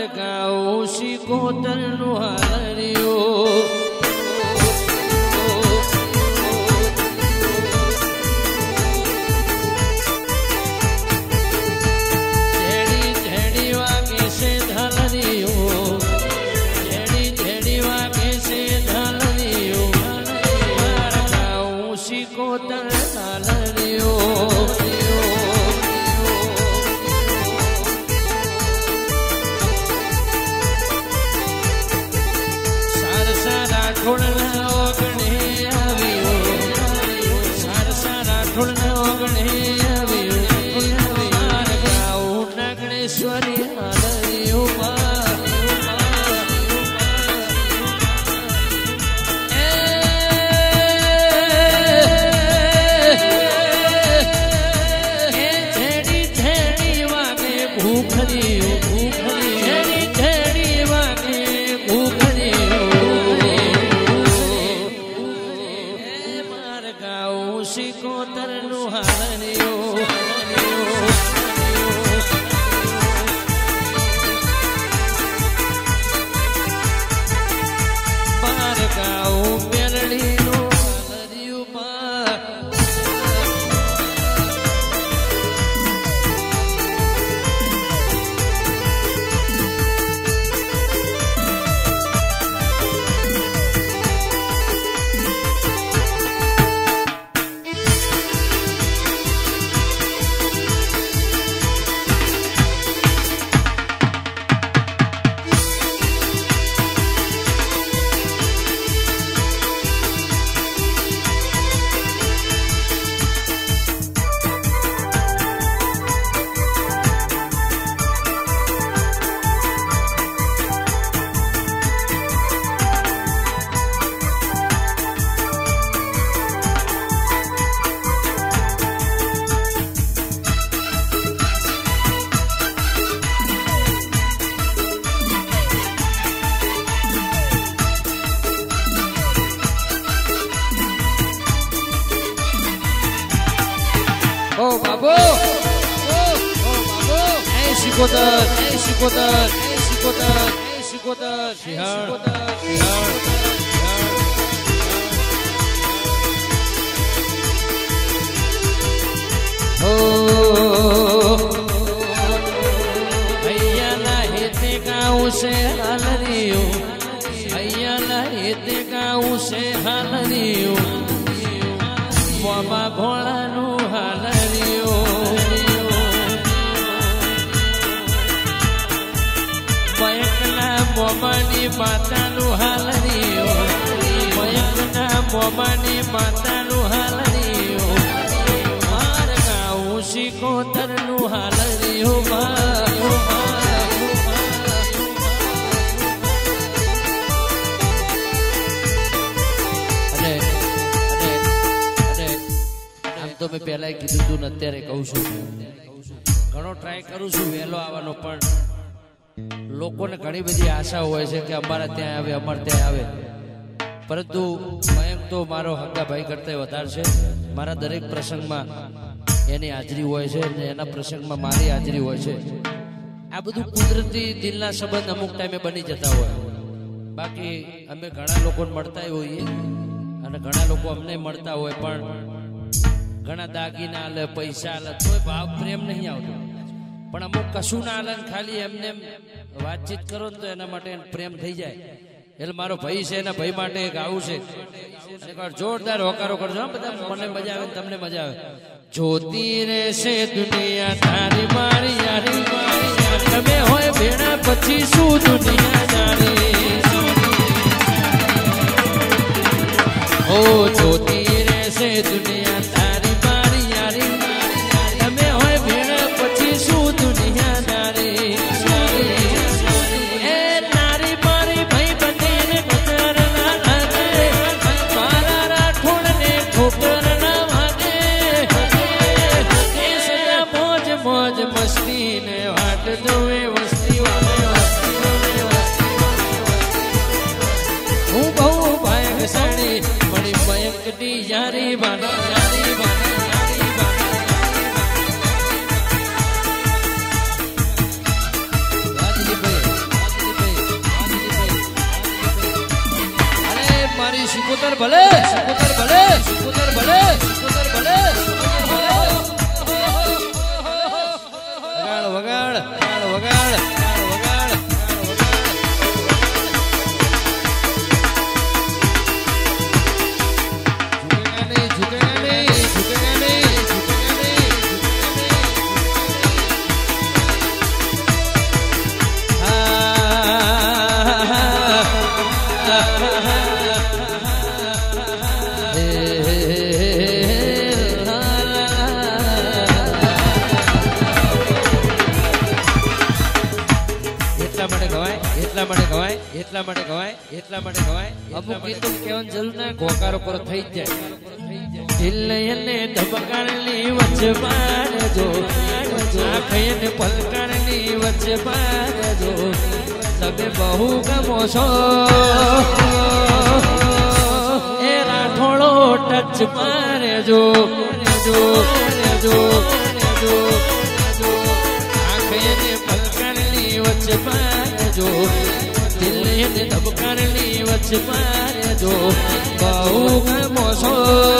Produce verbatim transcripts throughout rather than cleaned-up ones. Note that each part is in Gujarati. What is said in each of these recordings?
ગાઉ શિકોતર નું હાલરિયો ઝેડી ઝેડી વાગે છે ઢાલરિયો ઝેડી ઝેડી વાગે છે ઢાલરિયો ગાઉ શિકોતર હાલરિયો શિકોતર નું હાલરિયો બાર ગાઉ મેલડી નું હાલરિયું બાર Oh, Babu! Oh, oh, Babu! Hey, Shikotar! Hey, Shikotar! Hey, Shikotar! Hey, Shikotar! Shihar! Shihar! Oh, Ayya la hete gaun se halariyo Ayya la hete gaun se halariyo Baba Bhola nu halariyo Bayakna Bomani mata nu halariyo Bayakna Bomani mata nu halariyo Mar gaun shikotar nu halariyo તો મેં પહેલા કીધું તું ને અત્યારે કહું છું ઘણો ટ્રાય કરું છું વહેલો આવવાનો પણ લોકોને ઘણી બધી આશા હોય છે કે અમારા ત્યાં આવે અમારે ત્યાં આવે પરંતુ મયંક તો મારો હક્કા ભાઈ કરતા વધારે છે મારા દરેક પ્રસંગમાં એની હાજરી હોય છે અને એના પ્રસંગમાં મારી હાજરી હોય છે આ બધું કુદરતી દિલના સંબંધ અમુક ટાઈમે બની જતા હોય બાકી અમે ઘણા લોકોને મળતા હોઈએ અને ઘણા લોકો અમને મળતા હોય પણ ઘણા દાગીના આલે પૈસા આલે તોય ભાવ પ્રેમ નહીં આવતો પણ અમુક કશું ના આલે ખાલી એમને વાતચીત કરો ને તો એના માટે પ્રેમ થઈ જાય એટલે મારો ભાઈ છે એના ભાઈ માટે ગાવું છે એકવાર જોરદાર હોકારો કરજો બધા મને મજા આવે તમને મજા આવે જોતી રહેશે દુનિયા તારી મારી યારી મારી તમે હોય ભેણા પછી શું દુનિયા જાણે ઓ જોતી રહેશે દુનિયા તારી મારી યારી તમે હોય ભેણા પછી શું દુનિયા જાણે મસ્તી ને વાટ જોવે વસ્તી હું બહુ ભાગ્યશાળી મળી મયંકની યારી બાના યારી બાના યારી બાના રાજદીપભાઈ સુકુતર ભલે સુકુતર ભલે સુકુતર ભલે સુકુતર ભલે વગાડ વગાડ વગાડ વગાડ એટલા માટે ગવાય એટલા માટે ગવાય એટલા માટે ગવાય અમુક ગીતો કહેવાની જરૂર ના ગોકારો પર થઈ જ જાય દિલને ધબકારની વચ્ચે પાડજો આંખને પલકારની વચ્ચે પાડજો તમે બહુ ગમો છો એ રાઠોડો ટચ મારજો જો જો જો આંખને પલકારની વચ્ચે પાડજો દિલને ધબકારની વચ્ચે પાડજો બહુ ગમો છો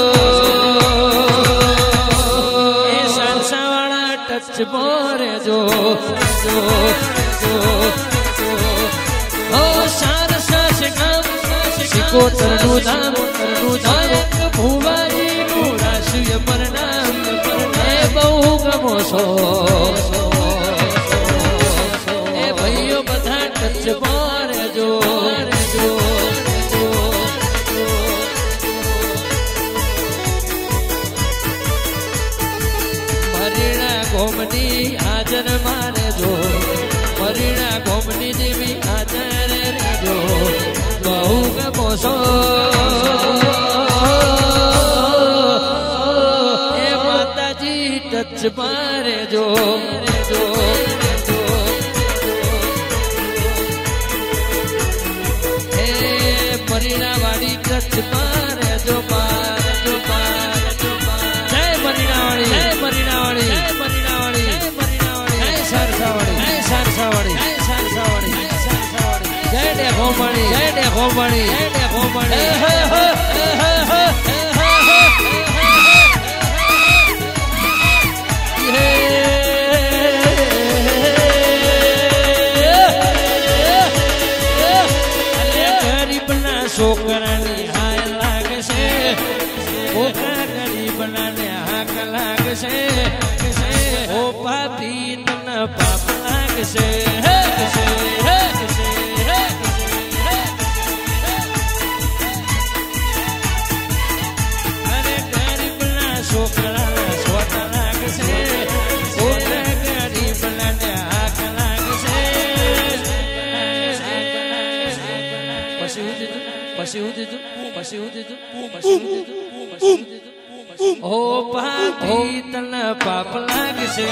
એ સાંસાવાળા ટચ મારજો જો જો ઓ શાન સાસ ગામ સિકોતરનું ધામ કરનું ધામ ભુવાજી નું રાશિય પરનામ એ બહુ ગમો છો એ ભાઈઓ બધા ટચ મારજો મરીણા ગોમની હાજર મારજો મરીણા ગોમની દેવી હાજર રહેજો બહુ ગમો છો એ માતાજી ટચ મારજો એ મરીણા વાળી ટચ મારજો મારજો મારજો જય મરીણા વાળી જય મરીણા વાળી જય મરીણા વાળી જય મરીણા વાળી જય સરસાવાળી જય સરસાવાળી જય સરસાવાળી જય સરસાવાળી જય ડે ગોમણી જય ડે ગોમણી જય ડે ગોમણી ગરીબના છોકરાની હાય લાગશે ઓકા ગરીબનાને હાક લાગશે ઓ પાપી તને પાપ લાગશે અરે ગરીબના છોકરાના સ્વત લાગશે ઓકા ગરીબનાને હાક લાગશે પછી હું દીધું પછી હું દીધું પછી હું દીધું પછી હું દીધું પછી હું દીધું ઓ પાપી તને પાપ લાગશે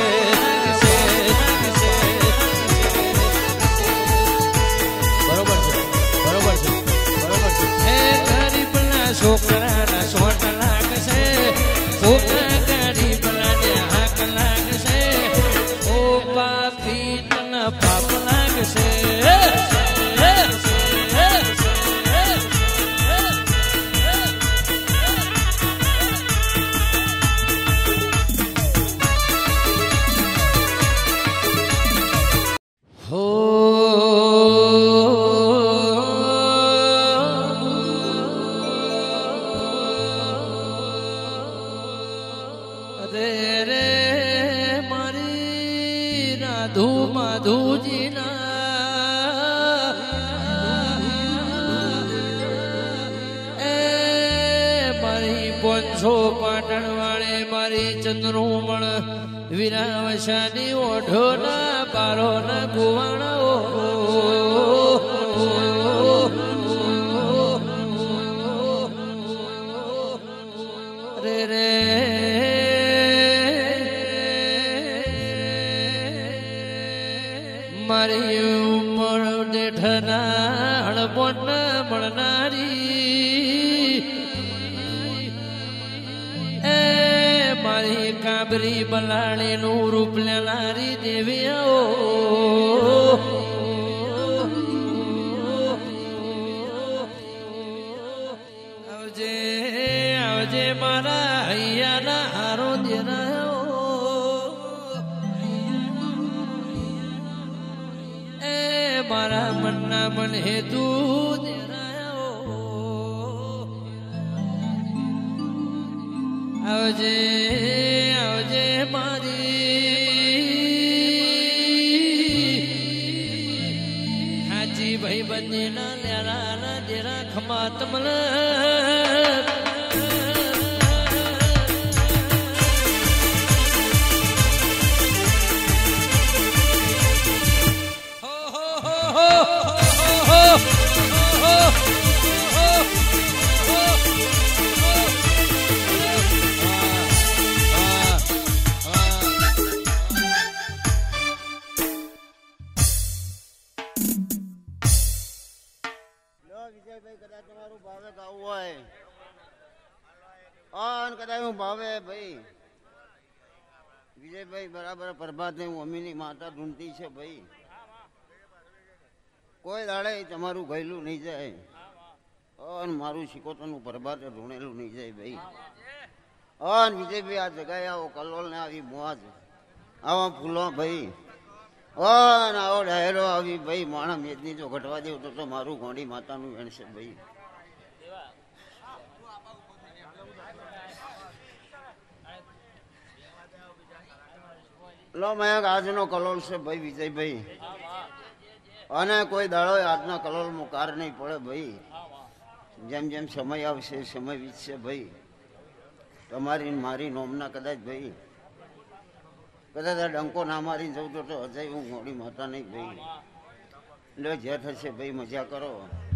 બરોબર છે બરોબર છે બરોબર છે હે ગરીબના છોકરાના સોટ લાગશે છોકરા ગરીબનાને હાક લાગશે ઓ પાપી તને પાપ લાગશે પાટણ વાળે મારી ચંદ્રુમણ વિરાવશાની ઓઢો ના પારો ના કુવાણો રે રે મારી ઉમર દેઠના હળપોટ મળનારી મારી કાબરી બલાણી નું રૂપ લેનારી દેવીઓ મારા મનના મન હેતુ આવજે આવજે મારી હાજી ભાઈ બંને ના લેરા ના દેરા ખમા તમલ વિજયભાઈ કદાચ તમારું ભાવે ગાવું હોય અને કદાચ હું ભાવે ભાઈ વિજયભાઈ બરાબર પ્રભાત હું અમીની માતા ઢૂંઢતી છે ભાઈ કોઈ દાડે તમારું ગયેલું નહીં જાય અને મારું શિકોતરનું પ્રભાતે ઢૂંઢેલું નહીં જાય ભાઈ અને વિજયભાઈ આ જગાએ આવો કલોલ ને આવી મોજ આવા ફૂલો ભાઈ અને આવો ડાયરો આવી ભાઈ માણા મેદની જો ઘટવા દેવું તો તો મારું ગોંડી માતાનું વેણ છે ભાઈ લો મયંક આજનો કલોલ છે ભાઈ વિજયભાઈ અને કોઈ દાડો આજના કલોલ માં કાર નહીં પડે ભાઈ જેમ જેમ સમય આવશે સમય વીતશે ભાઈ તમારી મારી નોમના કદાચ ભાઈ કદાચ આ ડંકો ના મારી જવું તો તો અજય હું ગોળી માતા નહીં ભાઈ એટલે જે થશે ભાઈ મજા કરો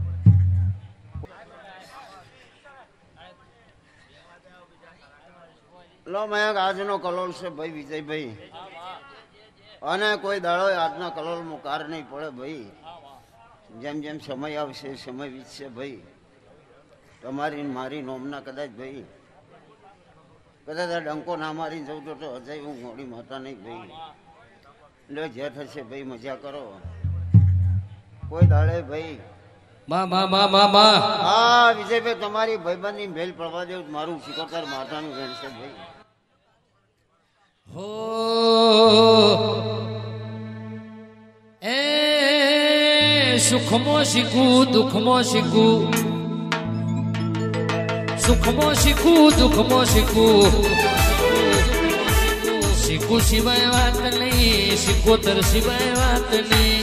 લો મયંક આજનો કલોલ છે ભાઈ વિજયભાઈ અને કોઈ દાડો આજના કલોલ માં કાર નહીં પડે ભાઈ જેમ જેમ સમય આવશે સમય વીતશે ભાઈ તમારી મારી નોમના કદાચ ભાઈ કદાચ આ ડંકો ના મારી જવું તો તો અજય હું ગોળી માતા નહીં ભાઈ એટલે જે થશે ભાઈ મજા કરો કોઈ દાડે ભાઈ મા મા મા મા મા હા વિજયભાઈ તમારી ભાઈબંધની ભેલ પડવા દેવું મારું શિકોતર માતાનું વેણ છે ભાઈ હો એ સુખમો શીખું દુઃખમો શીખું સુખમો શીખું દુઃખમો શીખું શીખું સિવાય વાત નહીં શીખોતર સિવાય વાત નહીં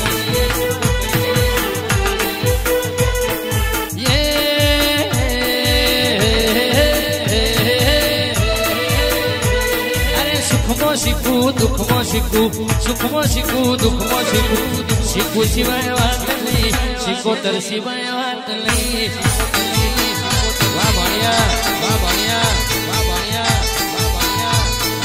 સુખમો શીખું દુઃખમો શીખું સુખમો શીખું દુઃખમો શીખું શીખું સિવાય વાત નહીં શીખોતર સિવાય વાત નહીં વાહ ભણ્યા વાહ ભણ્યા વાહ ભણ્યા વાહ ભણ્યા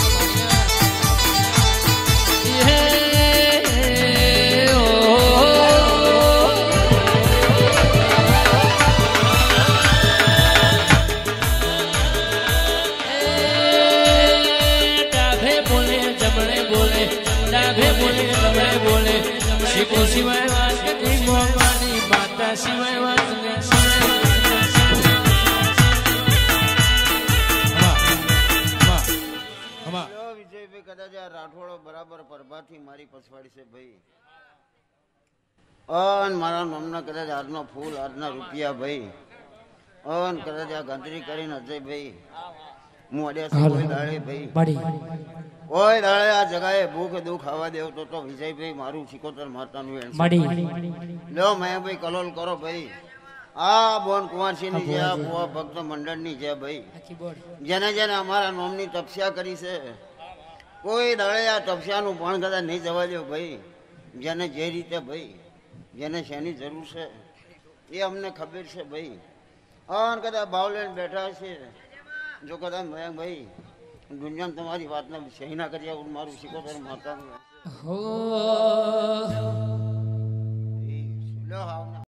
શીખો સિવાય વાત નહીં મોંઘવાની માતા સિવાય વાત નહીં વિજયભાઈ કદાચ આ રાઠોડો બરાબર પરભાથી મારી પછવાડી છે ભાઈ અન મારા નામના કદાચ આજનો ફૂલ આજના રૂપિયા ભાઈ અન કદાચ આ ગંતરી કરીને અજય ભાઈ હું અડ્યા કોઈ દાડે ભાઈ કોઈ દાડે આ જગાએ ભૂખ દુઃખ ખાવા દેવ તો તો વિજયભાઈ મારું શિકોતર માતાનું વેણ લો મેં ભાઈ કલોલ કરો ભાઈ આ બોન કુંવરસિંહ ની છે આ ભુવા ભક્ત મંડળ ની છે ભાઈ જેને જેને અમારા નોમની તપસ્યા કરી છે કોઈ દાડે આ તપસ્યાનું પણ કદાચ નહીં જવા દો ભાઈ જેને જે રીતે ભાઈ જેને શેની જરૂર છે એ અમને ખબર છે ભાઈ અને કદાચ ભાવ લઈને બેઠા છે જો કદાચ મેં ભાઈ દુનિયામાં તમારી વાતને સહી ના કરી આવું મારું શિકોતર માતાનું